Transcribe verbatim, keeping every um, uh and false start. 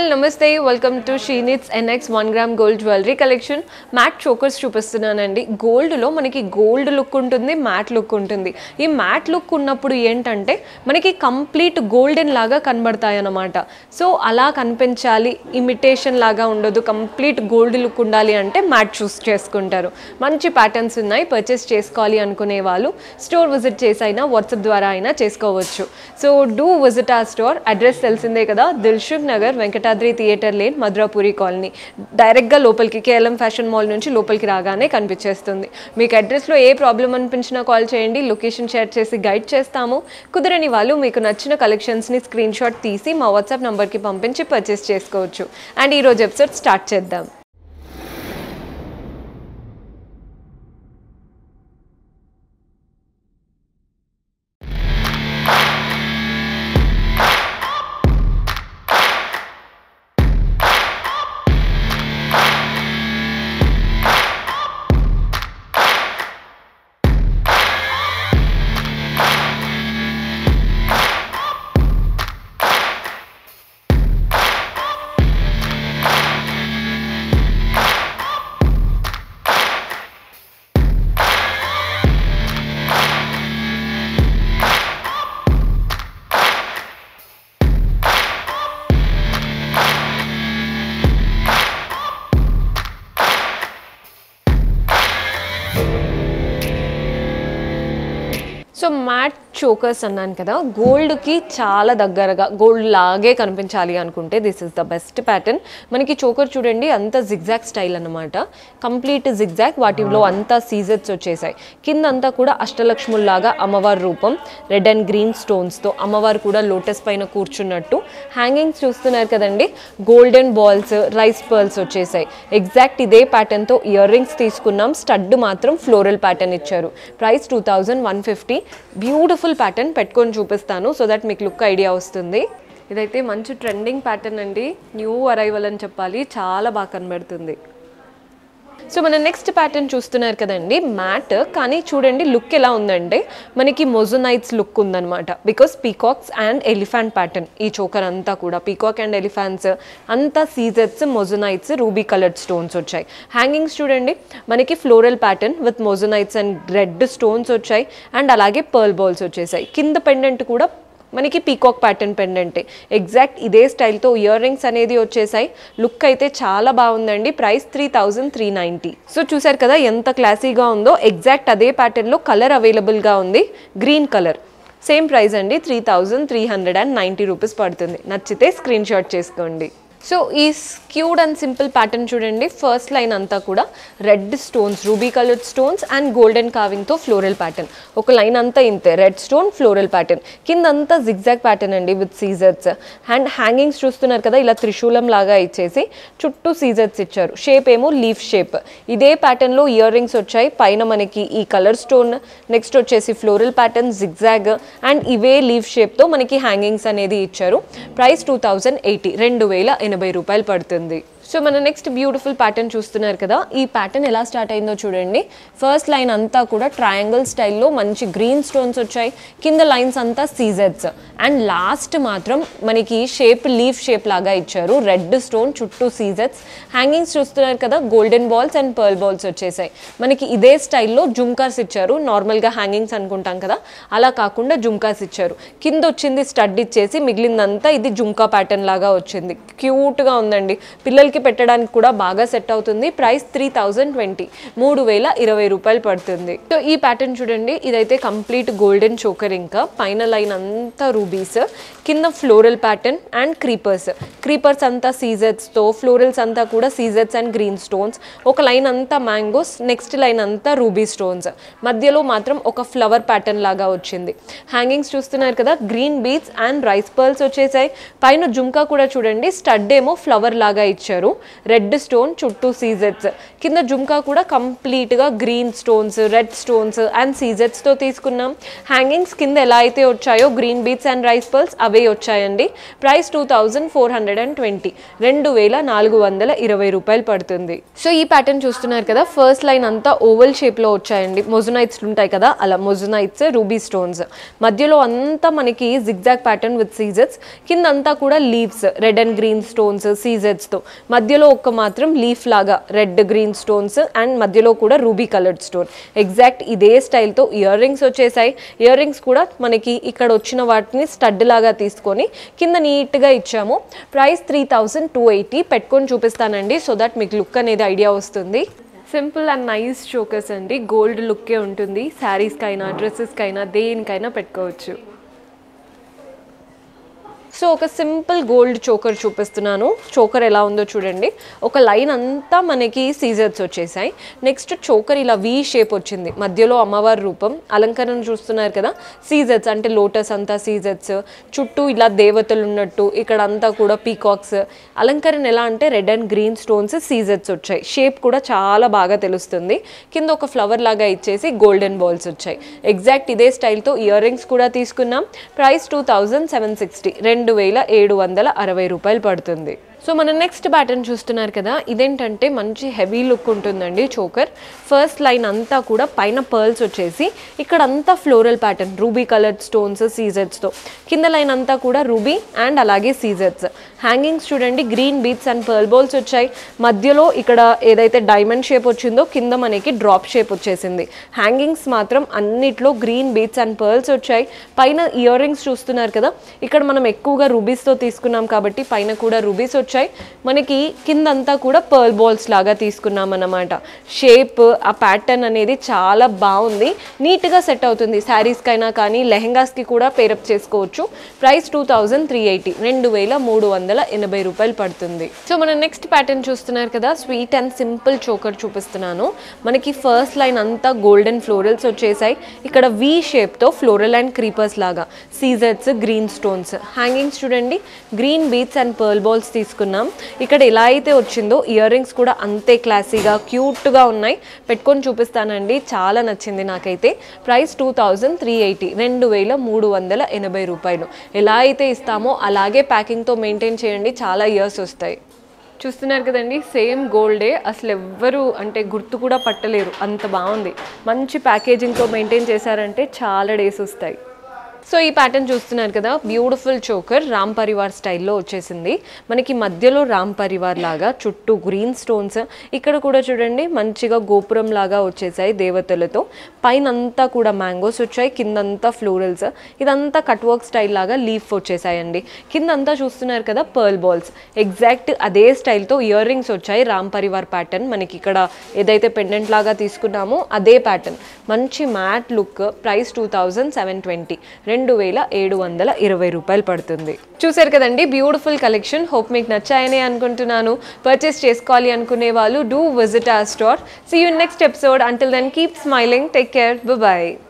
All నమస్తే welcome to షీనిట్స్ NX one gram gold jewellery collection matte chokers చూపిస్తున్నానండి. గోల్డ్లో మనకి గోల్డ్ లుక్ ఉంటుంది, మ్యాట్ లుక్ ఉంటుంది. ఈ మ్యాట్ లుక్ ఉన్నప్పుడు ఏంటంటే మనకి కంప్లీట్ గోల్డెన్ లాగా కనబడతాయి అన్నమాట. సో అలా కనిపించాలి, ఇమిటేషన్ లాగా ఉండదు, కంప్లీట్ గోల్డ్ లుక్ ఉండాలి అంటే మ్యాట్ చూస్ చేసుకుంటారు. మంచి ప్యాటర్న్స్ ఉన్నాయి, పర్చేస్ చేసుకోవాలి అనుకునే వాళ్ళు స్టోర్ విజిట్ చేసి అయినా వాట్సాప్ ద్వారా అయినా చేసుకోవచ్చు. So do visit a store. Address తెలిసిందే కదా, Dilsukh Nagar, Venkatadri theatre lane, Madhurapuri colony. డైరెక్ట్గా లోపలికి కేఎల్ఎం ఫ్యాషన్ మాల్ నుంచి లోపలికి రాగానే కనిపించేస్తుంది. మీకు అడ్రస్లో ఏ ప్రాబ్లం అనిపించినా కాల్ చేయండి, లొకేషన్ షేర్ చేసి గైడ్ చేస్తాము. కుదరని వాళ్ళు మీకు నచ్చిన కలెక్షన్స్ని స్క్రీన్ షాట్ తీసి మా వాట్సాప్ నెంబర్కి పంపించి పర్చేస్ చేసుకోవచ్చు. అండ్ ఈరోజు ఎపిసోడ్ స్టార్ట్ చేద్దాం. సో మ్యాట్ చోకర్స్ అన్నాను కదా, గోల్డ్కి చాలా దగ్గరగా గోల్డ్ లాగే కనిపించాలి అనుకుంటే this is the best pattern. మనకి చోకర్ చూడండి, అంతా జిగ్జాగ్ స్టైల్ అనమాట, కంప్లీట్ జిగ్జాగ్. వాటిలో అంతా సీజర్స్ వచ్చేసాయి. కింద అంతా కూడా అష్టలక్ష్ముల్లాగా అమ్మవారి రూపం, రెడ్ అండ్ గ్రీన్ స్టోన్స్తో అమ్మవారు కూడా లోటస్ పైన కూర్చున్నట్టు. హ్యాంగింగ్స్ చూస్తున్నారు కదండి, గోల్డెన్ బాల్స్, రైస్ పర్ల్స్ వచ్చేసాయి. ఎగ్జాక్ట్ ఇదే ప్యాటర్న్తో ఇయర్ రింగ్స్ తీసుకున్నాం. స్టడ్ మాత్రం ఫ్లోరల్ ప్యాటర్న్ ఇచ్చారు. Price two thousand one fifty. Beautiful pattern పెట్టుకొని చూపిస్తాను సో దట్ మీకు లుక్ ఐడియా వస్తుంది. ఇదైతే మంచి ట్రెండింగ్ ప్యాటర్న్ అండి, న్యూ అరైవల్ అని చెప్పాలి, చాలా బాగా కనబడుతుంది. సో మన నెక్స్ట్ ప్యాటర్న్ చూస్తున్నారు కదండి, మ్యాట్. కానీ చూడండి లుక్ ఎలా ఉందంటే మనకి మొజోనైట్స్ లుక్ ఉందన్నమాట. Because peacocks and elephant pattern ఈ చోకర్ అంతా కూడా పీకాక్ అండ్ ఎలిఫెంట్స్ అంతా సీజర్స్, మొజోనైట్స్, రూబీ కలర్డ్ స్టోన్స్ వచ్చాయి. హ్యాంగింగ్స్ చూడండి మనకి floral pattern with moissanites and red stones వచ్చాయి. అండ్ అలాగే పర్ల్ బాల్స్ వచ్చేసాయి. కింద పెండెంట్ కూడా మనకి పీకాక్ ప్యాటర్న్ పెండెంటే. ఎగ్జాక్ట్ ఇదే స్టైల్తో ఇయర్ రింగ్స్ అనేది వచ్చేసాయి. లుక్ అయితే చాలా బాగుందండి. Price three thousand three ninety. So చూసారు కదా ఎంత క్లాసీగా ఉందో. ఎగ్జాక్ట్ అదే ప్యాటర్న్లో కలర్ అవైలబుల్గా ఉంది, గ్రీన్ కలర్. సేమ్ ప్రైస్ అండి, three thousand three hundred and ninety rupees పడుతుంది. నచ్చితే స్క్రీన్ షాట్ చేసుకోండి. సో ఈ క్యూట్ అండ్ సింపుల్ ప్యాటర్న్ చూడండి, ఫస్ట్ లైన్ అంతా కూడా red stones, ruby coloured stones and golden కార్వింగ్తో ఫ్లోరల్ ప్యాటర్న్. ఒక లైన్ అంతా ఇంతే, రెడ్ స్టోన్, ఫ్లోరల్ ప్యాటర్న్. కింద అంతా జిగ్జాగ్ ప్యాటర్న్ అండి విత్ సీజర్స్. అండ్ హ్యాంగింగ్స్ చూస్తున్నారు కదా, ఇలా త్రిశూలం లాగా ఇచ్చేసి చుట్టూ సీజర్స్ ఇచ్చారు. షేప్ ఏమో లీఫ్ షేప్. ఇదే ప్యాటర్న్లో ఇయర్ రింగ్స్ వచ్చాయి. పైన మనకి ఈ కలర్ స్టోన్, నెక్స్ట్ వచ్చేసి ఫ్లోరల్ ప్యాటర్న్, జిగ్జాగ్ అండ్ ఇవే లీఫ్ షేప్తో మనకి హ్యాంగింగ్స్ అనేది ఇచ్చారు. ప్రైస్ టూ థౌజండ్ ఎయిటీ, రెండు వేల ఎనభై రూపాయలు పడుతుంది. సో మన నెక్స్ట్ బ్యూటిఫుల్ ప్యాటర్న్ చూస్తున్నారు కదా, ఈ ప్యాటర్న్ ఎలా స్టార్ట్ అయిందో చూడండి. ఫస్ట్ లైన్ అంతా కూడా ట్రయాంగిల్ స్టైల్లో మంచి గ్రీన్ స్టోన్స్ వచ్చాయి. కింద లైన్స్ అంతా సీజర్స్. అండ్ లాస్ట్ మాత్రం మనకి షేప్ లీఫ్ షేప్ లాగా ఇచ్చారు, రెడ్ స్టోన్ చుట్టూ సీజర్స్. హ్యాంగింగ్స్ చూస్తున్నారు కదా, golden balls and pearl balls వచ్చేసాయి. మనకి ఇదే స్టైల్లో జుమ్కాస్ ఇచ్చారు. నార్మల్గా హ్యాంగింగ్స్ అనుకుంటాం కదా, అలా కాకుండా జుమ్కాస్ ఇచ్చారు. కింద వచ్చింది స్టడ్ ఇచ్చేసి, మిగిలిందంతా ఇది జుమ్కా ప్యాటర్న్ లాగా వచ్చింది. క్యూట్గా ఉందండి, పిల్లలకి పెట్టడానికి కూడా బాగా సెట్ అవుతుంది. ప్రైస్ త్రీ థౌజండ్ ట్వంటీ, మూడు వేల ఇరవై రూపాయలు పడుతుంది. సో ఈ ప్యాటర్న్ చూడండి, ఇదైతే కంప్లీట్ గోల్డెన్ చోకర్. ఇంకా పైన లైన్ అంతా రూబీస్, కింద floral pattern and creepers. Creepers అంతా సీజర్స్తో, ఫ్లోరల్స్ అంతా కూడా సీజర్స్ అండ్ గ్రీన్ స్టోన్స్. ఒక లైన్ అంతా మ్యాంగోస్, నెక్స్ట్ లైన్ అంతా రూబీ స్టోన్స్. మధ్యలో మాత్రం ఒక ఫ్లవర్ ప్యాటర్న్ లాగా వచ్చింది. హ్యాంగింగ్స్ చూస్తున్నారు కదా, green beads and rice pearls వచ్చేసాయి. పైన జుమ్కా కూడా చూడండి, స్టడ్ ఏమో ఫ్లవర్ లాగా ఇచ్చారు. ఇచ్చారు. రెడ్ స్టోన్ చుట్టూ సీజెట్స్, కింద జుమ్కా కూడా కంప్లీట్గా green stones, red stones and సీజెట్స్తో తీసుకున్నాం. హ్యాంగింగ్స్ కింద ఎలా అయితే వచ్చాయో green beads and rice pearls అవే వచ్చాయండి. Price two thousand four hundred and twenty రెండు వేల నాలుగు వందల ఇరవై రూపాయలు పడుతుంది. సో ఈ ప్యాటర్న్ చూస్తున్నారు కదా, ఫస్ట్ లైన్ అంతా ఓవల్ షేప్లో వచ్చాయండి. మొజునైట్స్ ఉంటాయి కదా, అలా మొజునైట్స్, రూబీ స్టోన్స్, మధ్యలో అంతా మనకి జిగ్జాగ్ ప్యాటర్న్ విత్ సీజెట్స్, కింద అంతా కూడా leaves, red and green stones సీజెట్స్తో, మధ్యలో ఒక్క మాత్రం లీఫ్ లాగా రెడ్ గ్రీన్ స్టోన్స్ అండ్ మధ్యలో కూడా రూబీ కలర్డ్ స్టోన్. ఎగ్జాక్ట్ ఇదే స్టైల్తో ఇయర్ రింగ్స్ వచ్చేసాయి. ఇయర్ రింగ్స్ కూడా మనకి ఇక్కడ వచ్చిన వాటిని స్టడ్ లాగా తీసుకొని కింద నీట్గా ఇచ్చాము. Price three thousand two eighty పెట్టుకొని చూపిస్తానండి, సో దట్ మీకు లుక్ అనేది ఐడియా వస్తుంది. సింపుల్ అండ్ నైస్ చోకర్స్ అండి, గోల్డ్ లుక్కే ఉంటుంది. శారీస్కైనా డ్రెస్సెస్కైనా దేనికైనా పెట్టుకోవచ్చు. సో ఒక సింపుల్ గోల్డ్ చోకర్ చూపిస్తున్నాను. చోకర్ ఎలా ఉందో చూడండి. ఒక లైన్ అంతా మనకి సీజర్స్ వచ్చేసాయి. నెక్స్ట్ చోకర్ ఇలా వీ షేప్ వచ్చింది, మధ్యలో అమ్మవారి రూపం, అలంకరణ చూస్తున్నారు కదా, సీజర్స్ అంటే లోటస్ అంతా సీజర్స్, చుట్టూ ఇలా దేవతలు ఉన్నట్టు, ఇక్కడ అంతా కూడా పీకాక్స్. అలంకరణ ఎలా అంటే రెడ్ అండ్ గ్రీన్ స్టోన్స్ సీజర్స్ వచ్చాయి. షేప్ కూడా చాలా బాగా తెలుస్తుంది. కింద ఒక ఫ్లవర్ లాగా ఇచ్చేసి గోల్డెన్ బాల్స్ వచ్చాయి. ఎగ్జాక్ట్ ఇదే స్టైల్తో ఇయర్ రింగ్స్ కూడా తీసుకున్నాం. Price two thousand seven sixty రెండు వేల ఏడు వందల అరవై రూపాయలు పడుతుంది. సో మన నెక్స్ట్ ప్యాటర్న్ చూస్తున్నారు కదా, ఇదేంటంటే మంచి హెవీ లుక్ ఉంటుందండి చోకర్. ఫస్ట్ లైన్ అంతా కూడా పైన పర్ల్స్ వచ్చేసి ఇక్కడ అంతా floral pattern, ruby coloured stones సీజర్స్తో, కింద లైన్ అంతా కూడా రూబీ అండ్ అలాగే సీజర్స్. హ్యాంగింగ్స్ చూడండి, green beads and pearl balls వచ్చాయి. మధ్యలో ఇక్కడ ఏదైతే డైమండ్ షేప్ వచ్చిందో కింద మనకి డ్రాప్ షేప్ వచ్చేసింది. హ్యాంగింగ్స్ మాత్రం అన్నిట్లో గ్రీన్ బీట్స్ అండ్ పర్ల్స్ వచ్చాయి. పైన ఇయర్ రింగ్స్ చూస్తున్నారు కదా, ఇక్కడ మనం ఎక్కువగా రూబీస్తో తీసుకున్నాం కాబట్టి పైన కూడా రూబీస్ వచ్చాయి. మనకి కిందంతా కూడా పర్ల్ బాల్స్ లాగా తీసుకున్నాం అన్నమాట. షేప్, ఆ ప్యాటర్న్ అనేది చాలా బాగుంది, నీట్గా సెట్ అవుతుంది. శారీస్కైనా కానీ లెహెంగాస్కి కూడా పేరప్ చేసుకోవచ్చు. Price two thousand three eighty రెండు వేల మూడు వందల ఎనభై రూపాయలు పడుతుంది. సో మన నెక్స్ట్ ప్యాటర్న్ చూస్తున్నారు కదా, స్వీట్ అండ్ సింపుల్ చోకర్ చూపిస్తున్నాను. మనకి ఫస్ట్ లైన్ అంతా గోల్డెన్ ఫ్లోరల్స్ వచ్చేసాయి. ఇక్కడ వి షేప్తో ఫ్లోరల్ అండ్ క్రీపర్స్ లాగా సీజర్స్, గ్రీన్ స్టోన్స్. హ్యాంగింగ్స్ చూడండి, green beads and pearl balls తీసుకున్నాం. ఇక్కడ ఎలా అయితే వచ్చిందో ఇయర్ రింగ్స్ కూడా అంతే క్లాసీగా క్యూట్గా ఉన్నాయి. పెట్టుకొని చూపిస్తానండి, చాలా నచ్చింది నాకైతే. Price two thousand three eighty రెండు వేల మూడు వందల ఎనభై రూపాయలు. ఎలా అయితే ఇస్తామో అలాగే ప్యాకింగ్తో మెయింటైన్ చేయండి, చాలా ఇయర్స్ వస్తాయి. చూస్తున్నారు కదండి, సేమ్ గోల్డే, అసలు ఎవ్వరు అంటే గుర్తు కూడా పట్టలేరు, అంత బాగుంది. మంచి ప్యాకేజింగ్తో మెయింటైన్ చేశారంటే చాలా డేస్ వస్తాయి. సో ఈ ప్యాటర్న్ చూస్తున్నారు కదా, బ్యూటిఫుల్ చోకర్ రామ్ పరివార్ స్టైల్లో వచ్చేసింది. మనకి మధ్యలో రామ్ పరివార్ లాగా చుట్టూ గ్రీన్ స్టోన్స్, ఇక్కడ కూడా చూడండి మంచిగా గోపురం లాగా వచ్చేసాయి దేవతలతో. పైన అంతా కూడా మ్యాంగోస్ వచ్చాయి, కిందంతా ఫ్లోరల్స్, ఇదంతా కట్ వర్క్ స్టైల్ లాగా లీఫ్ వచ్చేసాయండి. కిందంతా చూస్తున్నారు కదా పర్ల్ బాల్స్. ఎగ్జాక్ట్ అదే స్టైల్తో ఇయర్ రింగ్స్ వచ్చాయి. రామ్ పరివార్ ప్యాటర్న్ మనకి ఇక్కడ ఏదైతే పెండెంట్ లాగా తీసుకున్నామో అదే ప్యాటర్న్. మంచి matte look. Price two thousand seven twenty రెండు వేల ఏడు వందల ఇరవై రూపాయలు పడుతుంది. చూసారు కదండి, బ్యూటిఫుల్ కలెక్షన్. హోప్ మీకు నచ్చాయని అనుకుంటున్నాను. పర్చేస్ చేసుకోవాలి అనుకునే వాళ్ళు do visit our store. See you next episode. Until then keep smiling. Take care. Bye by.